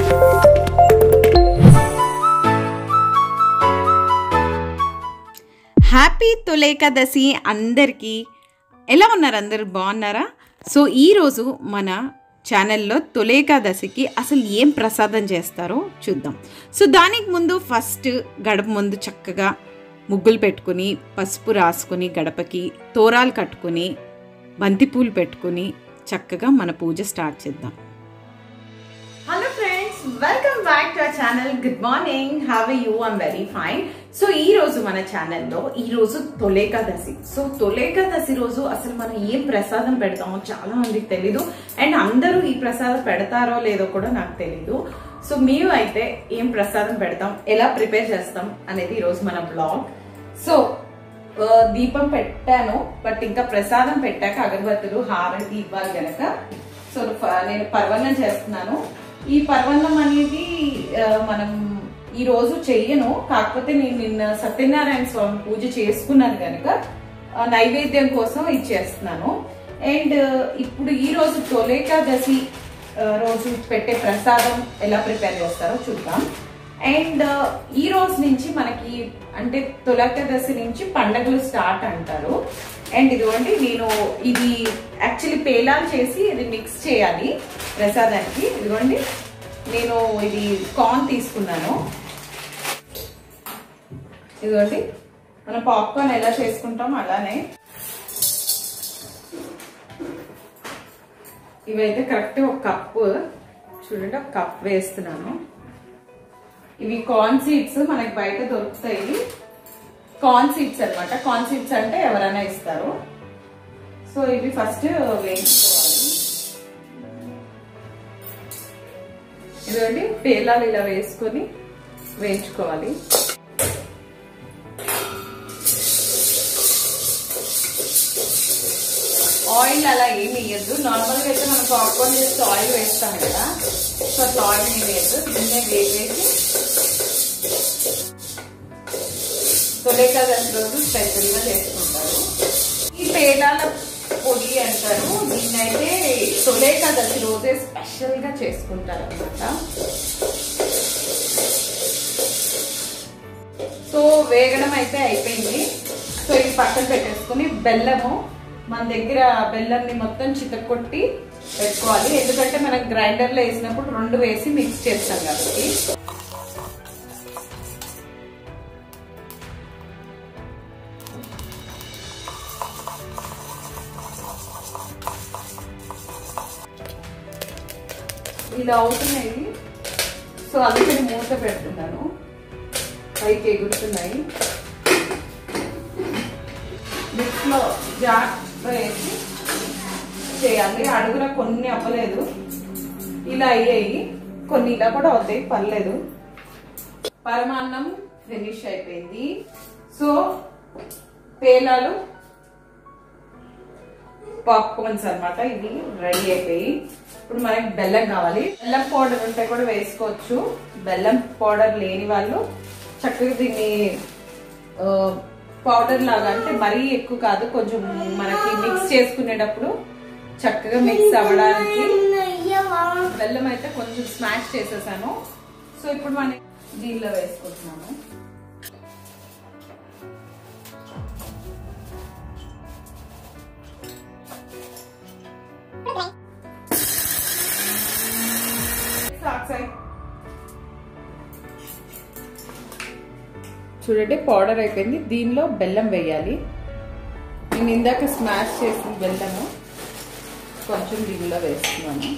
Happy Toli Ekadashi అందరికీ. ఎలా ఉన్నారు? అందరూ బాగున్నారా? సో ఈరోజు మన ఛానల్లో తొలేకాదశికి అసలు ఏం ప్రసాదం చేస్తారో చూద్దాం. సో దానికి ముందు ఫస్ట్ గడప ముందు చక్కగా ముగ్గులు పెట్టుకుని, పసుపు రాసుకుని, గడపకి తోరాలు కట్టుకుని, బంతిపూలు పెట్టుకుని చక్కగా మన పూజ స్టార్ట్ చేద్దాం. Hello friends, welcome back to our channel. Good morning, how are you? I'm very fine. So ఈ రోజు మన ఛానల్లో ఈరోజు తొలేకాదశి. సో తొలేకాదశి రోజు అసలు మనం ఏం ప్రసాదం పెడతామో చాలా మందికి తెలీదు, అండ్ అందరూ ఈ ప్రసాదం పెడతారో లేదో కూడా నాకు తెలీదు. సో మేము అయితే ఏం ప్రసాదం పెడతాం, ఎలా ప్రిపేర్ చేస్తాం అనేది ఈరోజు మన బ్లాగ్. సో దీపం పెట్టాను, బట్ ఇంకా ప్రసాదం పెట్టాక అగరబత్తులు హారతి ఇవ్వాలి గనక సో నేను పర్వన్నం చేస్తున్నాను. ఈ పర్వన్నం అనేది మనం ఈ రోజు చెయ్యను, కాకపోతే నేను నిన్న సత్యనారాయణ స్వామి పూజ చేసుకున్నాను కనుక నైవేద్యం కోసం ఇచ్చేస్తున్నాను. అండ్ ఇప్పుడు ఈ రోజు తొలేకాదశి రోజు పెట్టే ప్రసాదం ఎలా ప్రిపేర్ చేస్తారో చూద్దాం. అండ్ ఈ రోజు నుంచి మనకి అంటే తొలేకాదశి నుంచి పండగలు స్టార్ట్ అంటారు. అండ్ ఇదిగోండి, నేను ఇది యాక్చువల్లీ పేలాలు చేసి ఇది మిక్స్ చేయాలి ప్రసాదానికి. ఇదిగోండి, నేను ఇది కార్న్ తీసుకున్నాను. ఇదిగోండి, మనం పాప్కార్న్ ఎలా చేసుకుంటాం అలానే ఇవైతే కరెక్ట్ ఒక కప్పు, చూడండి ఒక కప్ వేస్తున్నాను. ఇవి కార్న్ సీడ్స్ మనకి బయట దొరుకుతాయి. కార్న్ సీడ్స్ అనమాట. కార్న్ సీడ్స్ అంటే ఎవరైనా ఇస్తారు. సో ఇవి ఫస్ట్ వేయించుకోవాలి. ఇదిగోండి, పేలాలు ఇలా వేసుకొని వేయించుకోవాలి. ఆయిల్ అలా ఏమి వేయద్దు. నార్మల్గా అయితే మనం పాప్కార్న్ చేస్తే ఆయిల్ వేస్తాం కదా, సో అట్లా ఆయిల్ ఏమి వేయద్దు. దీన్నే వేసి తొలేకాదశి రోజు స్పెషల్గా చేసుకుంటారు. ఈ పేలాల పొడి అంటారు దీన్నైతే. తొలేకాదశి రోజే స్పెషల్గా చేసుకుంటారు అనమాట. సో వేగడం అయితే అయిపోయింది. సో ఇది పక్కన పెట్టేసుకుని బెల్లము, మన దగ్గర బెల్లంని మొత్తం చితక్కొట్టి పెట్టుకోవాలి. ఎందుకంటే మనం గ్రైండర్లో వేసినప్పుడు రెండు వేసి మిక్స్ చేస్తాం కాబట్టి. ఇలా అవుతున్నాయి. సో అందుకని మూత పెడుతున్నాను, పైకి ఎగురుతున్నాయి. మిక్స్లో జాగ్రత్తగా వేసి చేయాలి. అడుగున కొన్ని అవ్వలేదు, ఇలా అయ్యాయి. కొన్ని ఇలా కూడా అవుతాయి, పర్లేదు. పరమాన్నం ఫినిష్ అయిపోయింది. సో పేలాలు పాప్కార్న్స్ అనమాట, ఇవి రెడీ అయిపోయి. ఇప్పుడు మనకి బెల్లం కావాలి. బెల్లం పౌడర్ ఉంటే కూడా వేసుకోవచ్చు. బెల్లం పౌడర్ లేని వాళ్ళు చక్కగా దీన్ని పౌడర్ లాగా, అంటే మరీ ఎక్కువ కాదు, కొంచెం మనకి మిక్స్ చేసుకునేటప్పుడు చక్కగా మిక్స్ అవ్వడానికి. బెల్లం అయితే కొంచెం స్మాష్ చేసేసాను. సో ఇప్పుడు మనం దీనిలో వేసుకుంటున్నాము. చూడండి, పౌడర్ అయిపోయింది. దీనిలో బెల్లం వేయాలి. నేను ఇందాక స్మాష్ చేసిన బెల్లము కొంచెం దీనిలో వేస్తున్నాను.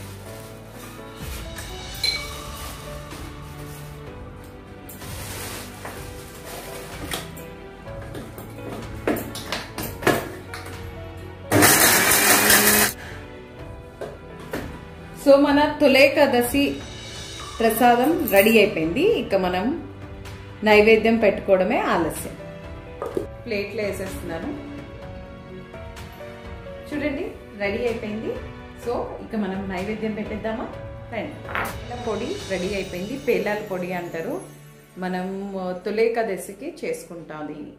సో మన తొలేకాదశి ప్రసాదం రెడీ అయిపోయింది. ఇక మనం నైవేద్యం పెట్టుకోవడమే ఆలస్యం. ప్లేట్లో వేసేస్తున్నాను. చూడండి, రెడీ అయిపోయింది. సో ఇక మనం నైవేద్యం పెట్టేద్దామా? రండి. పొడి రెడీ అయిపోయింది. పేలాల పొడి అంటారు. మనం తొలేకాదశికి చేసుకుంటాం దీన్ని.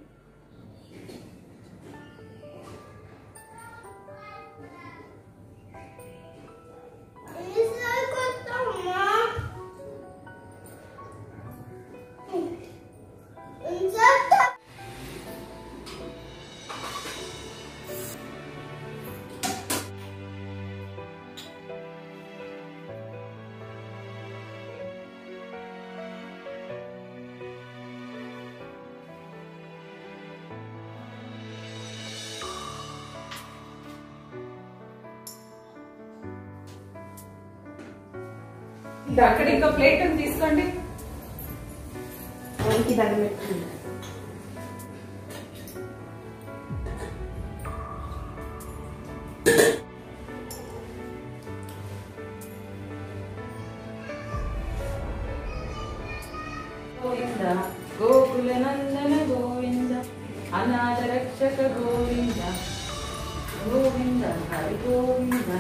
ఇది అక్కడ ఇంకో ప్లేట్ తీసుకోండి. దానికి దండం పెట్టుకుంది. గోవింద గోకుల నందన గోవింద అనాథ రక్షక గోవింద గోవింద హరి గోవింద.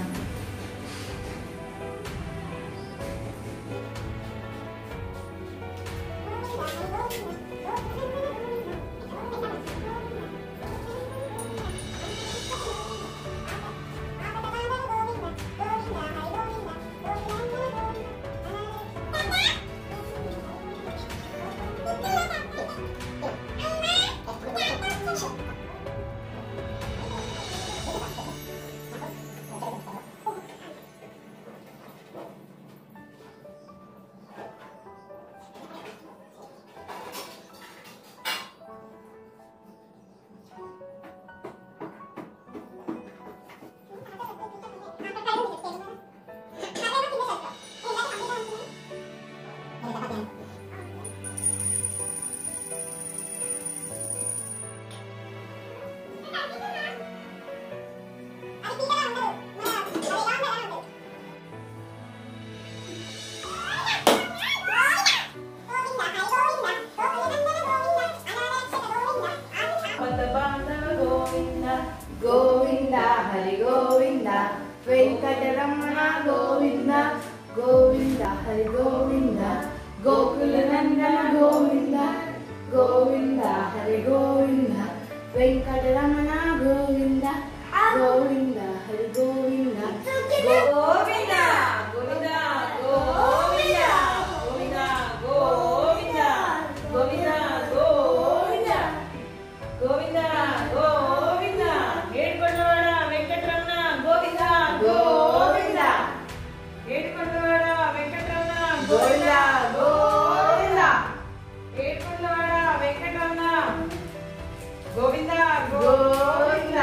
గోవింద హరి గోవింద వెంకటరమణ గోవింద గోవింద హరి గోవింద గోకుల నందన గోవింద గోవింద హరి గోవింద వెంకటరమణ గోవింద గోవింద హరి గోవింద గోవింద గోవింద గోవింద గోవింద గోవింద గోవింద గోవింద గోవింద గోవింద ఏడుకొండవాడ వెంకటరమణ గోవింద గోవింద ఏడుకొండవాడ వెంకటరమణ గోవింద గోవింద ఏడుకొండవాడ వెంకటరమణ గోవింద గోవింద.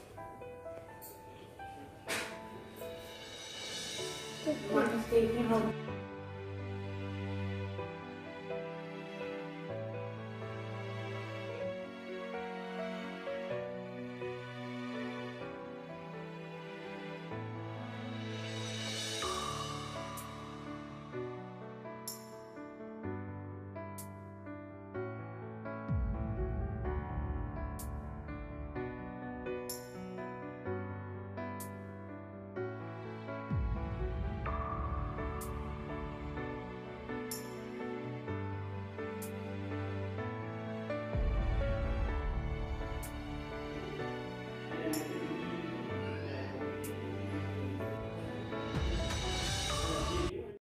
Taking home.